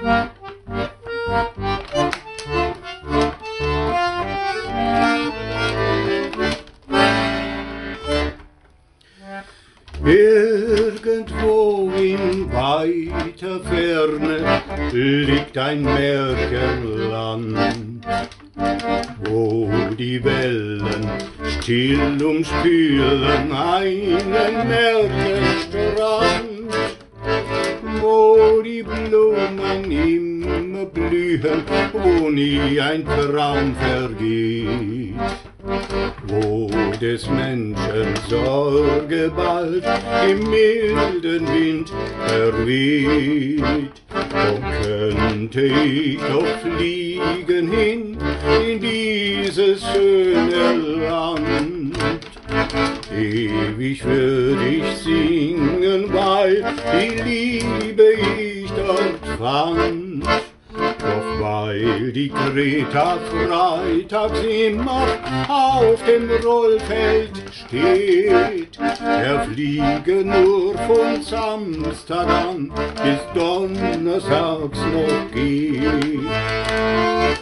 Irgendwo in weiter Ferne liegt ein Märchenland, wo die Wellen still umspülen einen Märchenstrand, wo die Blumen immer blühen, wo nie ein Traum vergeht, wo des Menschen Sorge bald im milden Wind verweht. Wo könnte ich doch fliegen hin in dieses schöne Land? Ewig würd ich singen, weil die Liebe ich dort fand. Doch weil die Greta freitags immer auf dem Rollfeld steht, der Flieger nur von Samstag an bis donnerstags noch geht.